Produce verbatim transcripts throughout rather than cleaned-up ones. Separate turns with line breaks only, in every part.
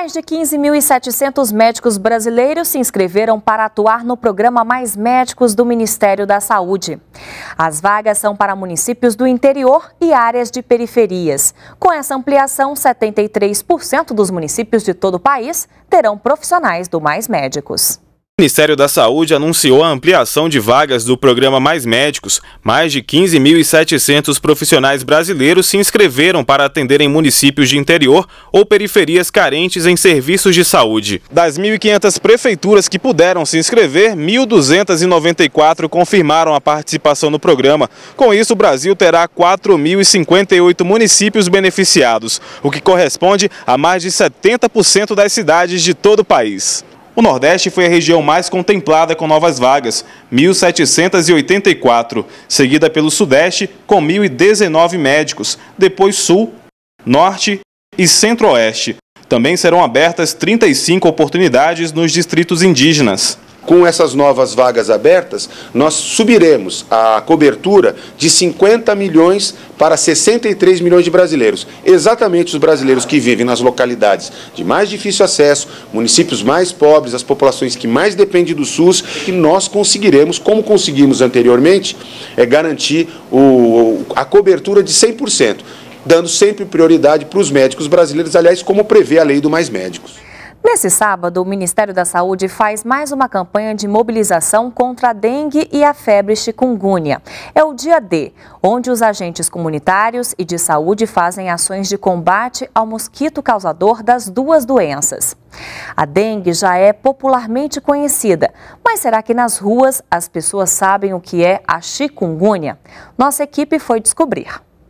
Mais de quinze mil e setecentos médicos brasileiros se inscreveram para atuar no programa Mais Médicos do Ministério da Saúde. As vagas são para municípios do interior e áreas de periferias. Com essa ampliação, setenta e três por cento dos municípios de todo o país terão profissionais do Mais Médicos.
O Ministério da Saúde anunciou a ampliação de vagas do programa Mais Médicos. Mais de quinze mil e setecentos profissionais brasileiros se inscreveram para atender em municípios de interior ou periferias carentes em serviços de saúde. Das mil e quinhentas prefeituras que puderam se inscrever, mil duzentas e noventa e quatro confirmaram a participação no programa. Com isso, o Brasil terá quatro mil e cinquenta e oito municípios beneficiados, o que corresponde a mais de setenta por cento das cidades de todo o país. O Nordeste foi a região mais contemplada com novas vagas, mil setecentas e oitenta e quatro, seguida pelo Sudeste com mil e dezenove médicos, depois Sul, Norte e Centro-Oeste. Também serão abertas trinta e cinco oportunidades nos distritos indígenas.
Com essas novas vagas abertas, nós subiremos a cobertura de cinquenta milhões para sessenta e três milhões de brasileiros. Exatamente os brasileiros que vivem nas localidades de mais difícil acesso, municípios mais pobres, as populações que mais dependem do SUS, que nós conseguiremos, como conseguimos anteriormente, é garantir o, a cobertura de cem por cento, dando sempre prioridade para os médicos brasileiros, aliás, como prevê a lei do Mais Médicos.
Nesse sábado, o Ministério da Saúde faz mais uma campanha de mobilização contra a dengue e a febre chikungunya. É o dia D, onde os agentes comunitários e de saúde fazem ações de combate ao mosquito causador das duas doenças. A dengue já é popularmente conhecida, mas será que nas ruas as pessoas sabem o que é a chikungunya? Nossa equipe foi descobrir.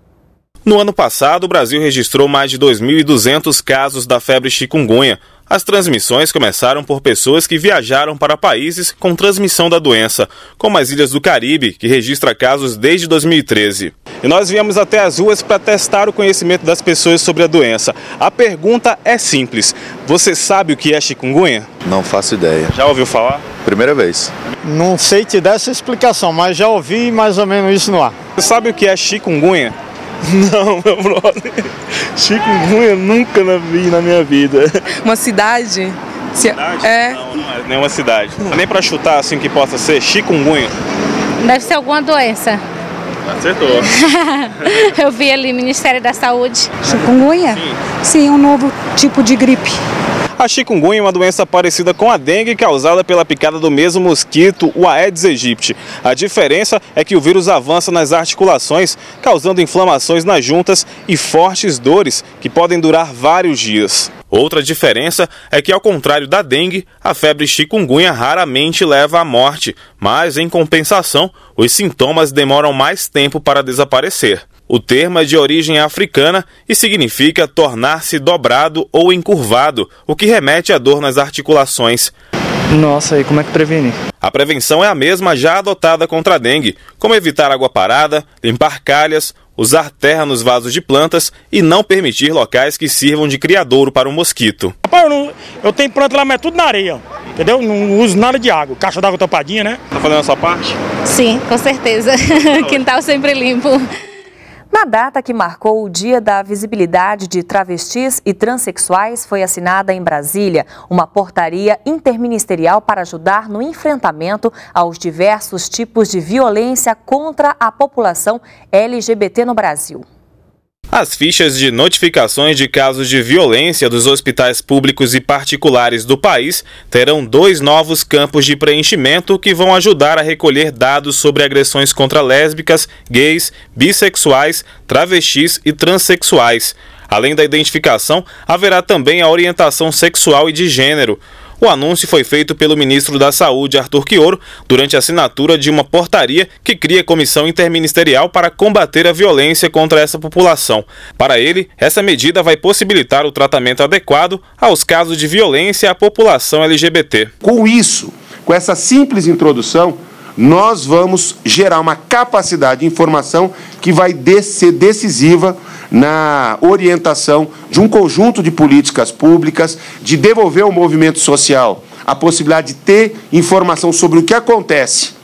No ano passado, o Brasil registrou mais de dois mil e duzentos casos da febre chikungunya. As transmissões começaram por pessoas que viajaram para países com transmissão da doença, como as Ilhas do Caribe, que registra casos desde dois mil e treze. E nós viemos até as ruas para testar o conhecimento das pessoas sobre a doença. A pergunta é simples: você sabe o que é chikungunya?
Não faço ideia.
Já ouviu falar?
Primeira vez.
Não sei te dar essa explicação, mas já ouvi mais ou menos isso no ar.
Você sabe o que é chikungunya?
Não, meu brother. Chikungunya nunca vi na minha vida.
Uma cidade?
Cidade?
É.
Não, não é nenhuma cidade. Nem para chutar assim que possa ser chikungunya.
Deve ser alguma doença.
Acertou.
Eu vi ali, Ministério da Saúde.
Chikungunya? Sim. Sim, um novo tipo de gripe.
A chikungunya é uma doença parecida com a dengue, causada pela picada do mesmo mosquito, o Aedes aegypti. A diferença é que o vírus avança nas articulações, causando inflamações nas juntas e fortes dores que podem durar vários dias. Outra diferença é que, ao contrário da dengue, a febre chikungunya raramente leva à morte, mas, em compensação, os sintomas demoram mais tempo para desaparecer. O termo é de origem africana e significa tornar-se dobrado ou encurvado, o que remete à dor nas articulações.
Nossa, e como é que previne?
A prevenção é a mesma já adotada contra a dengue, como evitar água parada, limpar calhas, usar terra nos vasos de plantas e não permitir locais que sirvam de criadouro para o mosquito.
Rapaz, eu, não, eu tenho planta lá, mas é tudo na areia, entendeu? Não uso nada de água, caixa d'água tampadinha, né?
Tá fazendo a sua parte?
Sim, com certeza. Quintal sempre limpo.
Na data que marcou o Dia da Visibilidade de Travestis e Transsexuais, foi assinada em Brasília uma portaria interministerial para ajudar no enfrentamento aos diversos tipos de violência contra a população L G B T no Brasil.
As fichas de notificações de casos de violência dos hospitais públicos e particulares do país terão dois novos campos de preenchimento que vão ajudar a recolher dados sobre agressões contra lésbicas, gays, bissexuais, travestis e transexuais. Além da identificação, haverá também a orientação sexual e de gênero. O anúncio foi feito pelo ministro da Saúde, Arthur Quioro, durante a assinatura de uma portaria que cria comissão interministerial para combater a violência contra essa população. Para ele, essa medida vai possibilitar o tratamento adequado aos casos de violência à população L G B T.
Com isso, com essa simples introdução, nós vamos gerar uma capacidade de informação que vai ser decisiva na orientação de um conjunto de políticas públicas, de devolver ao movimento social a possibilidade de ter informação sobre o que acontece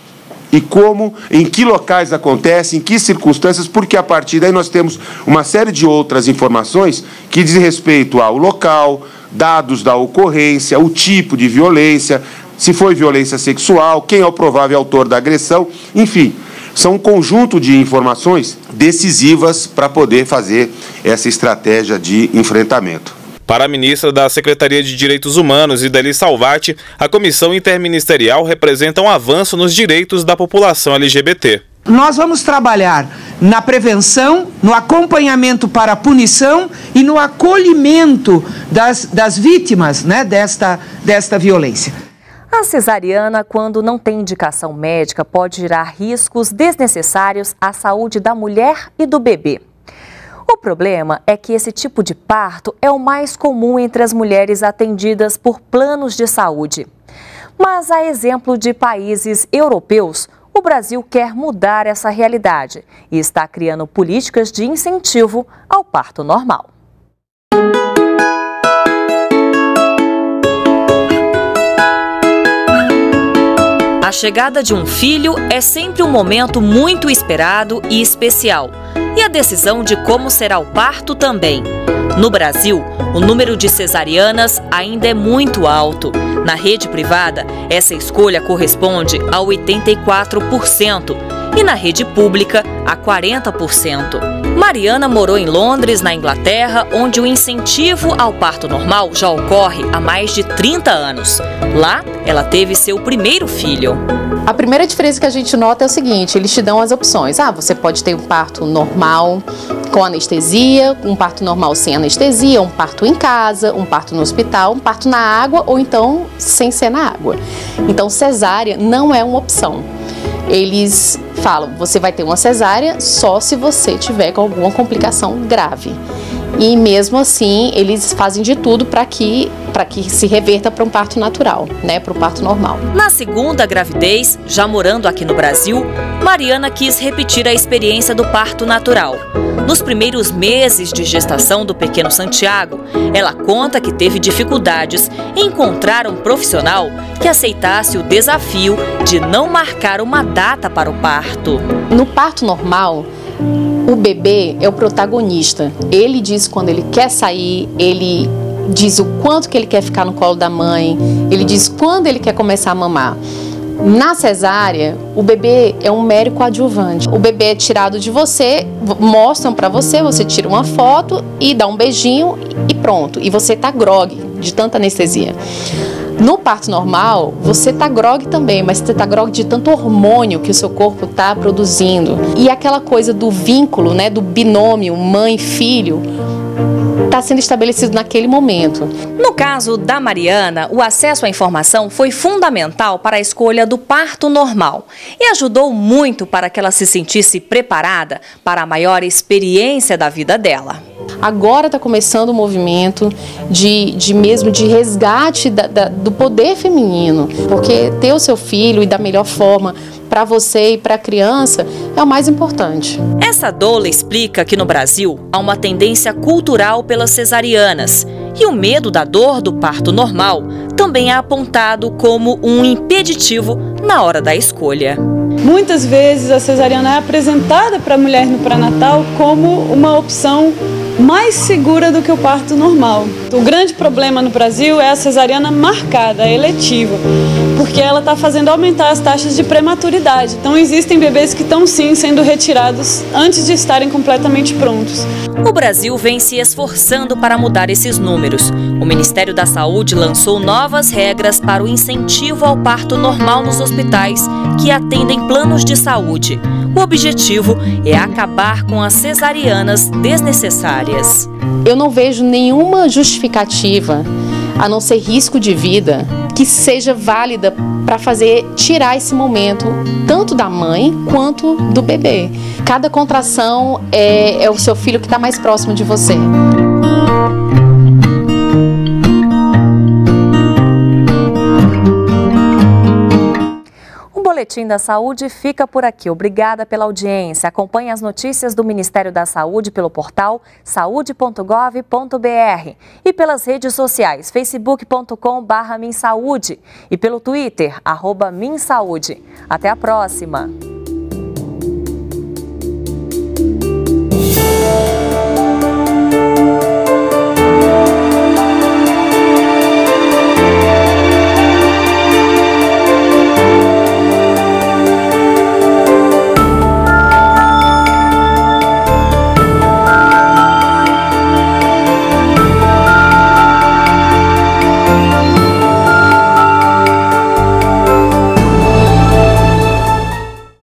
e como, em que locais acontece, em que circunstâncias, porque a partir daí nós temos uma série de outras informações que dizem respeito ao local, dados da ocorrência, o tipo de violência, se foi violência sexual, quem é o provável autor da agressão, enfim, são um conjunto de informações decisivas para poder fazer essa estratégia de enfrentamento.
Para a ministra da Secretaria de Direitos Humanos, Ideli Salvati, a comissão interministerial representa um avanço nos direitos da população L G B T.
Nós vamos trabalhar na prevenção, no acompanhamento para a punição e no acolhimento das, das vítimas, né, desta, desta violência.
A cesariana, quando não tem indicação médica, pode gerar riscos desnecessários à saúde da mulher e do bebê. O problema é que esse tipo de parto é o mais comum entre as mulheres atendidas por planos de saúde. Mas, a exemplo de países europeus, o Brasil quer mudar essa realidade e está criando políticas de incentivo ao parto normal. A chegada de um filho é sempre um momento muito esperado e especial. E a decisão de como será o parto também. No Brasil, o número de cesarianas ainda é muito alto. Na rede privada, essa escolha corresponde a oitenta e quatro por cento e na rede pública a quarenta por cento. Mariana morou em Londres, na Inglaterra, onde o incentivo ao parto normal já ocorre há mais de trinta anos. Lá, ela teve seu primeiro filho.
A primeira diferença que a gente nota é o seguinte, eles te dão as opções. Ah, você pode ter um parto normal com anestesia, um parto normal sem anestesia, um parto em casa, um parto no hospital, um parto na água ou então sem ser na água. Então, cesárea não é uma opção. Eles falam, você vai ter uma cesárea só se você tiver com alguma complicação grave. E mesmo assim, eles fazem de tudo para que, para que se reverta para um parto natural, né, para o parto normal.
Na segunda gravidez, já morando aqui no Brasil, Mariana quis repetir a experiência do parto natural. Nos primeiros meses de gestação do pequeno Santiago, ela conta que teve dificuldades em encontrar um profissional que aceitasse o desafio de não marcar uma data para o parto.
No parto normal, o bebê é o protagonista. Ele diz quando ele quer sair, ele diz o quanto que ele quer ficar no colo da mãe, ele diz quando ele quer começar a mamar. Na cesárea, o bebê é um mero coadjuvante. O bebê é tirado de você, mostram para você, você tira uma foto e dá um beijinho e pronto. E você tá grogue de tanta anestesia. No parto normal, você tá grogue também, mas você tá grogue de tanto hormônio que o seu corpo tá produzindo. E aquela coisa do vínculo, né, do binômio mãe-filho, está sendo estabelecido naquele momento.
No caso da Mariana, o acesso à informação foi fundamental para a escolha do parto normal e ajudou muito para que ela se sentisse preparada para a maior experiência da vida dela.
Agora está começando o movimento de, de mesmo de resgate da, da, do poder feminino, porque ter o seu filho e da melhor forma para você e para a criança é o mais importante.
Essa doula explica que no Brasil há uma tendência cultural pelas cesarianas e o medo da dor do parto normal também é apontado como um impeditivo na hora da escolha.
Muitas vezes a cesariana é apresentada para a mulher no pré-natal como uma opção mais segura do que o parto normal. O grande problema no Brasil é a cesariana marcada, a eletiva, porque ela está fazendo aumentar as taxas de prematuridade. Então existem bebês que estão sim sendo retirados antes de estarem completamente prontos.
O Brasil vem se esforçando para mudar esses números. O Ministério da Saúde lançou novas regras para o incentivo ao parto normal nos hospitais que atendem planos de saúde. O objetivo é acabar com as cesarianas desnecessárias.
Eu não vejo nenhuma justificativa, a não ser risco de vida, que seja válida para fazer tirar esse momento tanto da mãe quanto do bebê. Cada contração é, é o seu filho que está mais próximo de você.
O boletim Boletim da Saúde fica por aqui. Obrigada pela audiência. Acompanhe as notícias do Ministério da Saúde pelo portal saúde ponto gov ponto br e pelas redes sociais facebook ponto com barra minsaúde e pelo Twitter, arroba minsaúde. Até a próxima!